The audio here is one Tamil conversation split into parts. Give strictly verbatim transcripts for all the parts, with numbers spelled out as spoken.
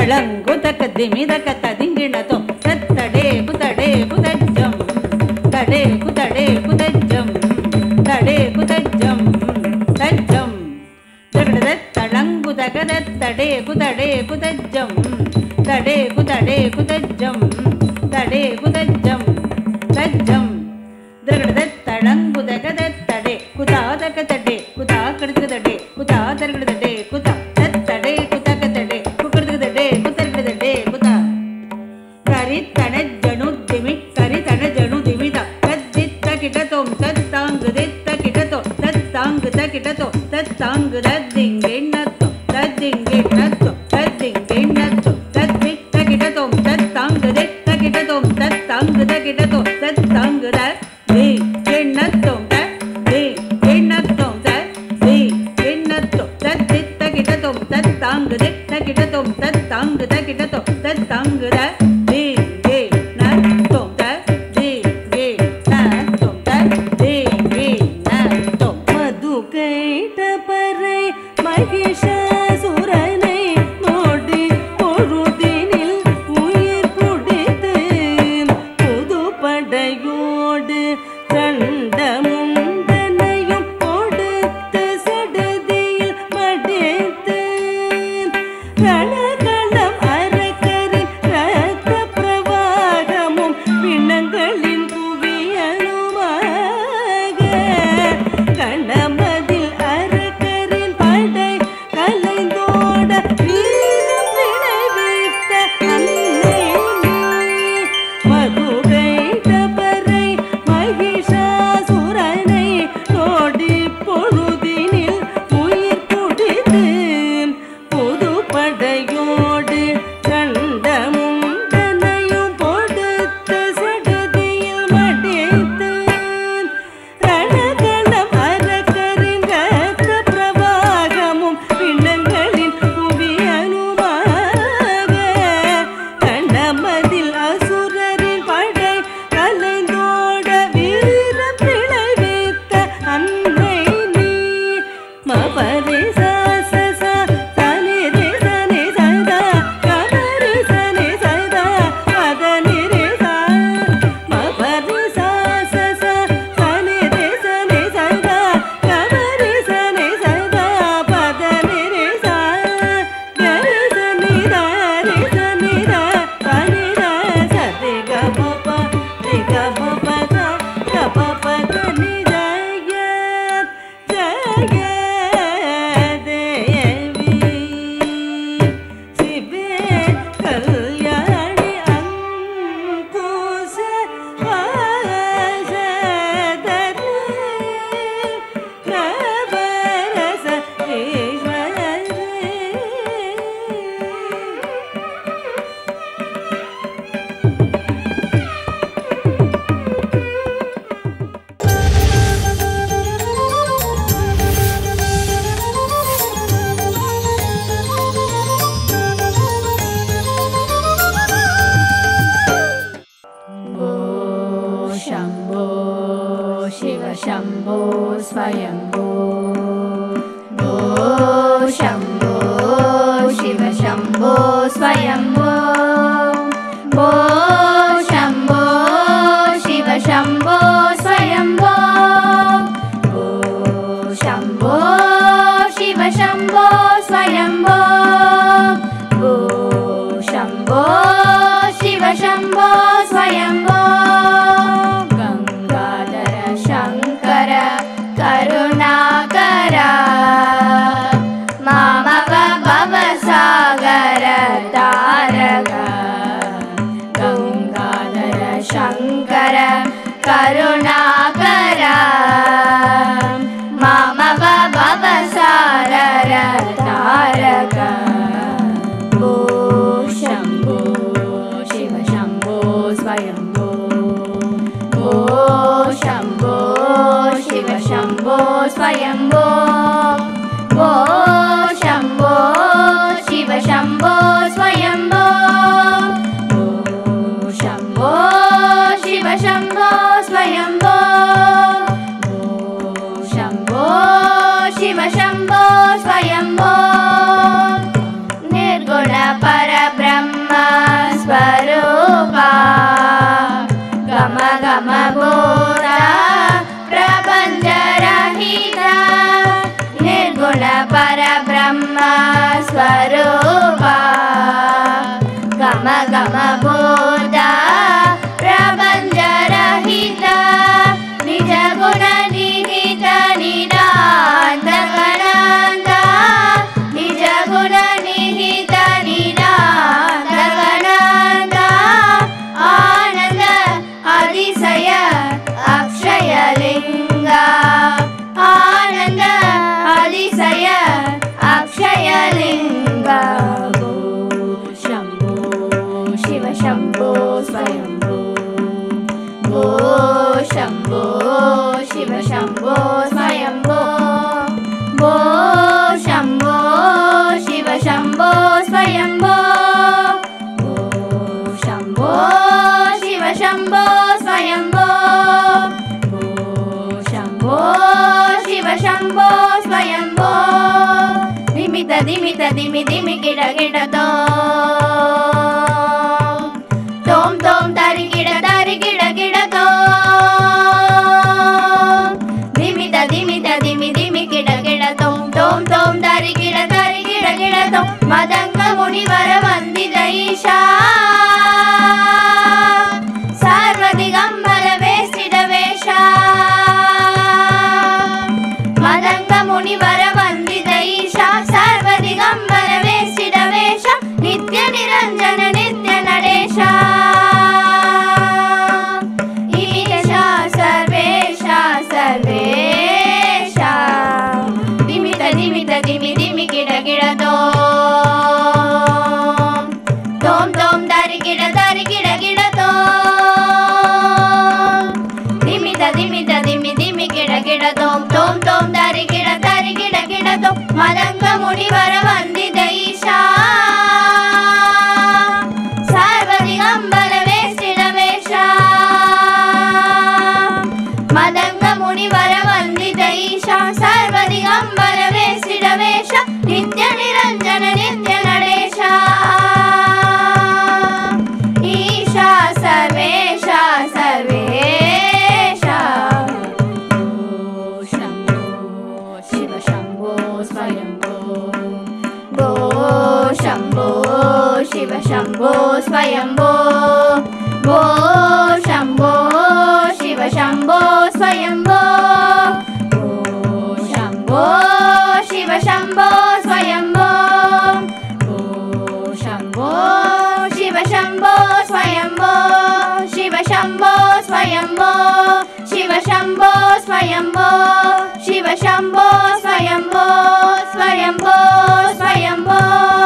ತಳಂಗುತಕ ದಿಮಿದಕ ತದಿಂಗಿಣತೋ ತತ್ತಡೆ ಕುತಡೆ ಕುತಜ್ಜಂ ತಡೆ ಕುತಡೆ ಕುತಜ್ಜಂ ತಡೆ ಕುತಜ್ಜಂ ತಜ್ಜಂ ತಗಡದ ತಳಂಗುತಕ ತಡೆ ಕುತಡೆ ಕುತಜ್ಜಂ ತಡೆ ಕುತಡೆ ಕುತಜ್ಜಂ ತಡೆ ಕುತಜ್ಜಂ ತಜ್ಜಂ ತಗಡದ ತಳಂಗುತಕ ತಡೆ ಕುತಾದಕ ತಡೆ ಕುತಾ ಕಡಕ ತಡೆ ಕುತಾ ತರಗಡ ತಡೆ ಕುತಾ ತಡೆ ಕುತಕ ತಡೆ ಕುಕಡಕ ತಡೆ ಕುತರಗಡ ತಡೆ ಕುತಾ ಕರಿ ತಣ ಜಣು ದಿಮಿ ಕರಿ ತಣ ಜಣು ದಿಮಿದ ತದ್ದಿತ್ತ ಕಿಟತೋಂ ತತ್ತಾಂಗದಿತ್ತ ಕಿಟತೋ ತತ್ತಾಂಗದ ಕಿಟತೋ ತತ್ತಾಂಗದ ದಿಂಗೆಣ್ಣತ್ತೋ ತದ್ದಿಂಗೆಣ್ಣತ್ತೋ ತದ್ದಿಂಗೆಣ್ಣತ್ತೋ ತದ್ದಿತ್ತ ಕಿಟತೋಂ ತತ್ತಾಂಗದಿತ್ತ ಕಿಟತೋಂ ತತ್ತಾಂಗದ ಕಿಟತೋ ತತ್ತಾಂಗದ ದಿ ಗೆಣ್ಣತ್ತೋ ದಿ ಗೆಣ್ಣತ್ತೋ ದಿ ಗೆಣ್ಣತ್ತೋ ತದ್ದಿತ್ತ ಕಿಟತೋಂ ತತ್ತಾಂಗದಿತ್ತ ಕಿಟತೋಂ ತತ್ತಾಂಗದ ಕಿಟತೋ ತತ್ತಾಂಗದ ದಿ ಗೆ ನತ್ತೋ ದಿ ಗೆ ನತ್ತೋ ದಿ ಗೆ ನತ್ತೋ ಮಧು ಕೈಟ ಪರೈ மகிஷாசுரனை நோடி பொழுதினில் உயிர் குடித்து புது படையோடு கண்டமுண்டனையும் கொடுத்து சடதியில் மடித்து ரணகளம் அரக்கரின் இரத்த பிரவாகமும் பிணங்களின் குவியலுமாக கணமதில் அரக்கரின் படை கலைந்தோட வீரம் விளைவித்த அன்னை மதுகைட்ட பறை மகிஷாசுரனை நோடி பொழுதினில் உயிர் குடித்து புது படையோடு கண்டமும் தனையும் கொடுத்த சடதியில் மடித்து ரணகளம் அரக்கரின் இரத்த பிரவாகமும் பிணங்களின் குவியலுமாக கண்டமதில் அசுரரின் படை கலைந்தோட வீரம் விளைவித்த அன்னை நீ மபரி சாசச சனி ரே சனி சதா கமரி சனி சதா பதனி ரே சா மபரி சாசச சனி ரே சனி சதா கமரி சனி சதா பதனி ரே சா கரி சனி ரா ரே சனி ரா சனி ரா சதி கபப ரி கபப சா கபப சனி ஜய ஜய தேவி சிவே கல்யாணி அங்குச வாசதரி நவரச ஈஸ்வரி शम्भो शिव शम्भो स्वयम्भो भो शम्भो शिव शम्भो स्वयम्भो भो शम्भो शिव शम्भो स्वयम्भो भो शम्भो शिव शम्भो स्वयम्भो भो शम्भो शिव शम्भो स्वयम्भो गंगाधर शंकर करुणाकर मामव भवसागर तारक गंगाधर शंकर करुणाकर मामव भवसागर तारक भो शम्भो शिव शम्भो स्वयम्भो भो शम्भो शिव शम्भो स्वयम्भो भो शम्भो शिव शम्भो स्वयम्भो भो शम्भो शिव शम्भो स्वयम्भो भो शम्भो शिव शम्भो स्वयम्भो निर्गुण परब्रह्म शम्भो स्वयम्भो शम्भो शिव शम्भो स्वयम्भो दिमित दिमित दिमि दिमि गिड गिड तोम तोम तारि गिड तारि गिड गिड दिमित दिमित दिमि दिमि गिड गिड तोम तोम तोम तारि गिड तारि गिड गिड तोम मदङ्ग मुनिवर वन्दित ईशा सर्वदिगम्बर वेष्टित वेषा मदङ्ग मुनिवर वन्दित ईशा सर्वदिगम्बर वेष्टित वेषा नित्य निरञ्जन नित्य नरेशा ईशा सर्वेशा सर्वेशा दिमित दिमित दिमि दिमि गिड गिड तोम तोम तोम दारि गिड दारि गिड गिड तोम दिमित दिमित दिमि दिमि गिड गिड तोम तोम तोम दारि गिड दारि गिड गिड तोम मदङ्ग मुनिवर वन्दित ईशा सर्वदिगम्बर वेष्टित वेषा मदङ्ग मुनिवर वन्दित ईशा सर्वदिगम्बर वेष्टित वेषा नित्य निरञ्जन नित्य नरेशा ईशा सर्वेशा सर्वेशा शम्भो शिव शम्भो स्वयम्भो भो शम्भो शिव शम्भो स्वयम्भो भो शम्भो शिव शम्भो स्वयम्भो भो शम्भो शिव शम्भो स्वयम्भो भो शम्भो शिव शम्भो स्वयम्भो शिव शम्भो स्वयम्भो शिव शम्भो स्वयम्भो शिव शम्भो स्वयम्भो स्वयम्भो स्वयम्भो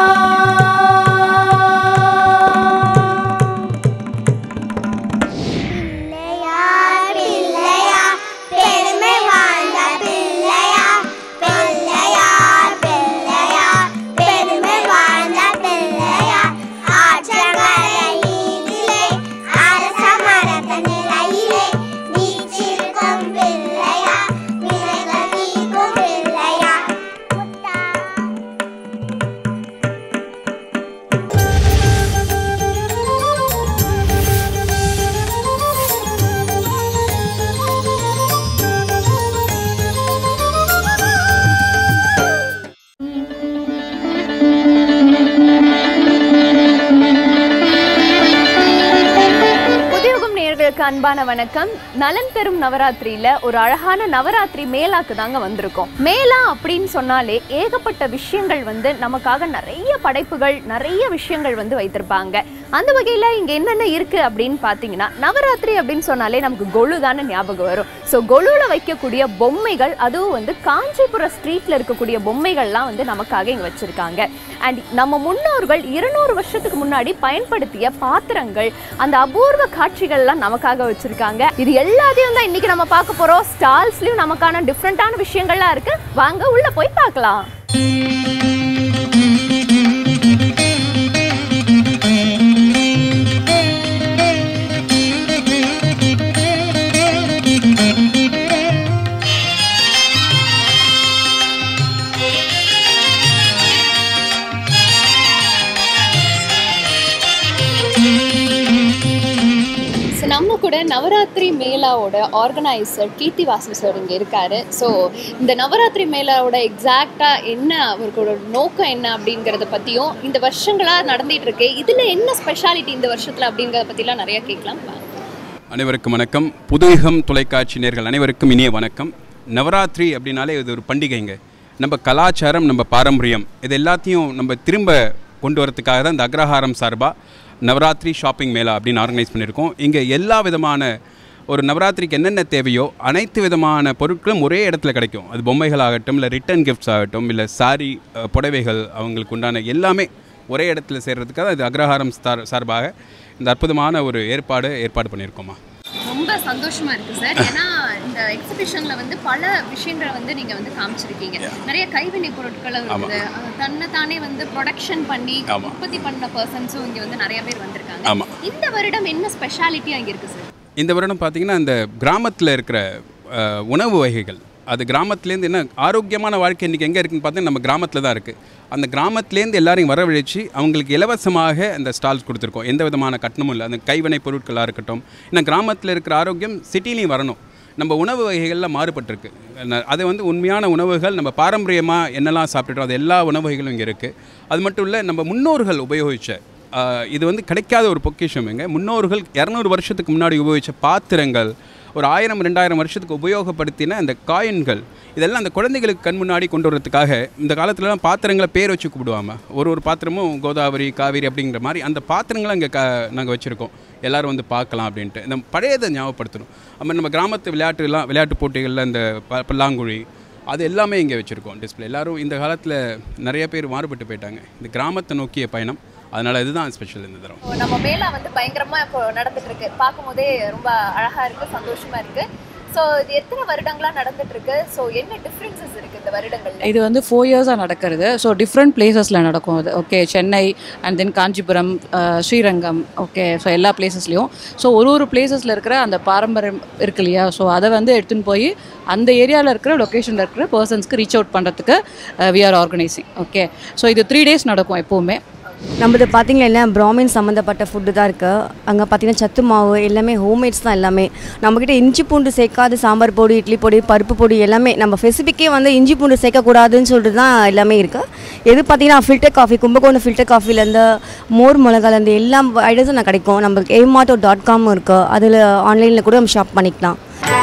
அன்பான வணக்கம். நலன் தரும் நவராத்திரியில ஒரு அழகான நவராத்திரி மேலாக்கு தாங்க வந்திருக்கோம். மேலா அப்படின்னு சொன்னாலே ஏகப்பட்ட விஷயங்கள் வந்து நமக்காக நிறைய படைப்புகள் நிறைய விஷயங்கள் வந்து வைத்திருப்பாங்க. அந்த வகையில இங்க என்னென்ன இருக்கு அப்படின்னு பாத்தீங்கன்னா, நவராத்திரி அப்படின்னு சொன்னாலே நமக்கு கொலு தானே ஞாபகம் வரும். ஸோ கொலுல வைக்கக்கூடிய பொம்மைகள், அதுவும் வந்து காஞ்சிபுரம் ஸ்ட்ரீட்ல இருக்கக்கூடிய பொம்மைகள்லாம் வந்து நமக்காக இங்க வச்சிருக்காங்க. அண்ட் நம்ம முன்னோர்கள் இருநூறு வருஷத்துக்கு முன்னாடி பயன்படுத்திய பாத்திரங்கள், அந்த அபூர்வ காட்சிகள்லாம் நமக்காக வச்சிருக்காங்க. இது எல்லாத்தையும் தான் இன்னைக்கு நம்ம பார்க்க போறோம். ஸ்டால்ஸ்லயும் நமக்கான டிஃப்ரெண்டான விஷயங்கள்லாம் இருக்கு. வாங்க உள்ள போய் பார்க்கலாம். நம்ம கூட நவராத்திரி மேளாவோட ஆர்கனைசர் கீர்த்தி வாசு சார் இங்கே இருக்காரு. ஸோ இந்த நவராத்திரி மேளாவோட எக்ஸாக்டாக என்ன, அவருக்கோட நோக்கம் என்ன அப்படிங்கிறத பற்றியும், இந்த வருஷங்களாக நடந்துகிட்டு இருக்கு இதில் என்ன ஸ்பெஷாலிட்டி இந்த வருஷத்தில் அப்படிங்கிறத பற்றிலாம் நிறையா கேட்கலாம். அனைவருக்கும் வணக்கம். புதுயுகம் தொலைக்காட்சி நேயர்கள் அனைவருக்கும் இனிய வணக்கம். நவராத்திரி அப்படின்னாலே இது ஒரு பண்டிகைங்க. நம்ம கலாச்சாரம், நம்ம பாரம்பரியம், இது எல்லாத்தையும் நம்ம திரும்ப கொண்டு வரதுக்காக தான் இந்த அக்ரஹாரம் சார்பாக நவராத்திரி ஷாப்பிங் மேளா அப்படின்னு ஆர்கனைஸ் பண்ணியிருக்கோம். இங்கே எல்லா விதமான ஒரு நவராத்திரிக்கு என்னென்ன தேவையோ அனைத்து விதமான பொருட்களும் ஒரே இடத்துல கிடைக்கும். அது பொம்மைகள் ஆகட்டும், இல்லை ரிட்டன் கிஃப்ட்ஸ் ஆகட்டும், இல்லை சாரி, புடவைகள், அவங்களுக்கு உண்டான எல்லாமே ஒரே இடத்துல சேர்கிறதுக்காக இது அக்ரஹாரம் சார் சார்பாக இந்த அற்புதமான ஒரு ஏற்பாடு ஏற்பாடு பண்ணியிருக்கோமா. ரொம்ப சந்தோஷமா இருக்கு சார். ஏன்னா இந்த எக்ஸிபிஷன்ல வந்து பல விஷயங்களை வந்து நீங்க வந்து காமிச்சிருக்கீங்க. நிறைய கைவினை பொருட்களை வந்து தன்னை தானே வந்து ப்ரொடக்ஷன் பண்ணி உற்பத்தி பண்ண பர்சன்ஸும் இங்க வந்து நிறைய பேர் வந்திருக்காங்க. ஆமாம். இந்த வருடம் என்ன ஸ்பெஷாலிட்டியாக இங்கே இருக்குது சார்? இந்த வருடம் பார்த்தீங்கன்னா இந்த கிராமத்தில் இருக்கிற அஹ், உணவு வகைகள், அது கிராமத்துலேருந்து என்ன ஆரோக்கியமான வாழ்க்கை இன்றைக்கி எங்கே இருக்குன்னு பார்த்தீங்கன்னா நம்ம கிராமத்தில் தான் இருக்குது. அந்த கிராமத்துலேருந்து எல்லாரையும் வரவழைச்சி அவங்களுக்கு இலவசமாக அந்த ஸ்டால்ஸ் கொடுத்துருக்கோம். எந்த விதமான கட்டணமும் இல்லை. அந்த கைவினை பொருட்களாக இருக்கட்டும், ஏன்னா கிராமத்தில் இருக்கிற ஆரோக்கியம் சிட்டிலையும் வரணும். நம்ம உணவு வகைகளில் மாறுபட்டிருக்கு. அது வந்து உண்மையான உணவுகள், நம்ம பாரம்பரியமாக என்னெல்லாம் சாப்பிட்டுட்டோம் அது எல்லா உணவு வகைகளும் இங்கே இருக்குது. அது மட்டும் இல்லை, நம்ம முன்னோர்கள் உபயோகித்த இது வந்து கிடைக்காத ஒரு பொக்கிஷம். எங்க முன்னோர்கள் இரநூறு வருஷத்துக்கு முன்னாடி உபயோகித்த பாத்திரங்கள், ஒரு ஆயிரம் ரெண்டாயிரம் வருஷத்துக்கு உபயோகப்படுத்தின அந்த காயின்கள், இதெல்லாம் அந்த குழந்தைகளுக்கு கண் முன்னாடி கொண்டு வரதுக்காக இந்த காலத்துலலாம் பாத்திரங்களை பேர் வச்சு கூப்பிடுவாமல், ஒரு ஒரு பாத்திரமும் கோதாவரி காவேரி அப்படிங்கிற மாதிரி அந்த பாத்திரங்களை இங்கே க நாங்கள் வச்சுருக்கோம். எல்லோரும் வந்து பார்க்கலாம் அப்படின்ட்டு இந்த பழையதை ஞாபகப்படுத்தணும். அப்புறம் நம்ம கிராமத்து விளையாட்டுலாம் விளையாட்டு போட்டிகளில் இந்த ப பல்லாங்குழி அது எல்லாமே இங்கே வச்சுருக்கோம் டிஸ்பிளே. எல்லோரும் இந்த காலத்தில் நிறைய பேர் மாறுபட்டு போயிட்டாங்க. இந்த கிராமத்தை நோக்கிய பயணம், அதனால் இதுதான் ஸ்பெஷல் இந்த தரம். நம்ம மேலா வந்து பயங்கரமாக இப்போ நடந்துட்டு இருக்கு. பார்க்கும் போதே ரொம்ப அழகாக இருக்குது, சந்தோஷமாக இருக்குது. ஸோ இது எத்தனை வருடங்களாக நடந்துட்டு இருக்கு? ஸோ என்ன டிஃப்ரென்சஸ் இருக்குது இந்த வருடங்கள்? இது வந்து ஃபோர் இயர்ஸாக நடக்கிறது. ஸோ டிஃப்ரெண்ட் பிளேசஸில் நடக்கும் அது. Okay, Chennai and then Kanchipuram, Srirangam, okay, so எல்லா பிளேசஸ்லேயும். ஸோ ஒரு ஒரு பிளேசஸில் இருக்கிற அந்த பாரம்பரியம் இருக்கு இல்லையா, ஸோ அதை வந்து எடுத்துன்னு போய் அந்த ஏரியாவில் இருக்கிற லொக்கேஷனில் இருக்கிற பர்சன்ஸ்க்கு ரீச் அவுட் பண்ணுறதுக்கு we are organising. Okay, so இது த்ரீ டேஸ் நடக்கும் எப்போவுமே. நம்மளது பார்த்திங்கன்னா எல்லாம் பிராமின் சம்மந்தப்பட்ட ஃபுட்டு தான் இருக்குது. அங்கே பார்த்திங்கன்னா சத்து மாவு எல்லாமே ஹோம்மேட்ஸ் தான் எல்லாமே. நம்மக்கிட்ட இஞ்சி பூண்டு சேர்க்காத சாம்பார் பொடி, இட்லி பொடி, பருப்பு பொடி எல்லாமே நம்ம ஸ்பெசிஃபிக்கே வந்து இஞ்சி பூண்டு சேர்க்கக்கூடாதுன்னு சொல்லிட்டு தான் எல்லாமே இருக்குது. எது பார்த்திங்கன்னா ஃபில்டர் காஃபி, கும்பகோணம் ஃபில்டர் காஃபிலேருந்து மோர் மிளகாலேருந்து எல்லா ஐட்டம்ஸும் நான் கிடைக்கும். நம்மளுக்கு ஏமாட்டோ டாட் காம் இருக்குது, அதில் ஆன்லைனில் கூட நம்ம ஷாப் பண்ணிக்கலாம்.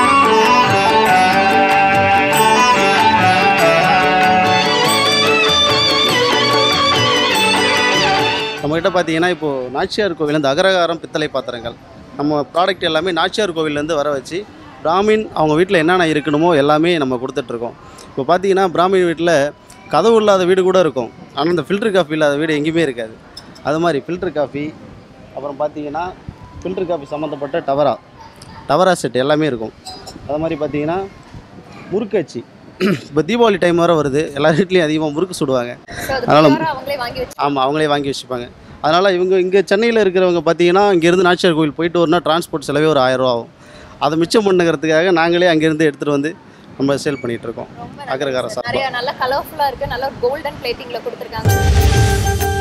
நம்மகிட்ட பார்த்தீங்கன்னா இப்போது நாச்சியார் கோவிலேருந்து அகரகாரம் பித்தளை பாத்திரங்கள் நம்ம ப்ராடக்ட் எல்லாமே நாச்சியார் கோவிலேருந்து வர வச்சு பிராமின் அவங்க வீட்டில் என்னென்ன இருக்கணுமோ எல்லாமே நம்ம கொடுத்துட்ருக்கோம். இப்போ பார்த்தீங்கன்னா பிராமின் வீட்டில் கதவு இல்லாத வீடு கூட இருக்கும், ஆனால் இந்த ஃபில்டர் காஃபி இல்லாத வீடு எங்கேயுமே இருக்காது. அது மாதிரி ஃபில்டர் காஃபி, அப்புறம் பார்த்தீங்கன்னா ஃபில்டர் காஃபி சம்மந்தப்பட்ட டவரா டவரா செட் எல்லாமே இருக்கும். அது மாதிரி பார்த்தீங்கன்னா முறுக்கச்சி, இப்போ தீபாவளி டைம் வர வருது, எல்லா வீட்லேயும் அதிகமாக முறுக்கு சுடுவாங்க. அதனால் ஆமாம், அவங்களே வாங்கி வச்சுப்பாங்க. அதனால் இவங்க இங்கே சென்னையில் இருக்கிறவங்க பார்த்தீங்கன்னா இங்கேருந்து நாச்சியார் கோவில் போயிட்டு வரணும்னா டிரான்ஸ்போர்ட் செலவே ஒரு ஆயிரரூவா ஆகும். அதை மிச்சம் பண்ணுங்கிறதுக்காக நாங்களே அங்கேருந்து எடுத்துகிட்டு வந்து நம்ம சேல் பண்ணிகிட்ருக்கோம். அகரகார சார் நிறைய நல்ல கலர்ஃபுல்லாக இருக்குது, நல்ல கோல்டன் பிளேட்டிங்கில் கொடுத்துருக்காங்க.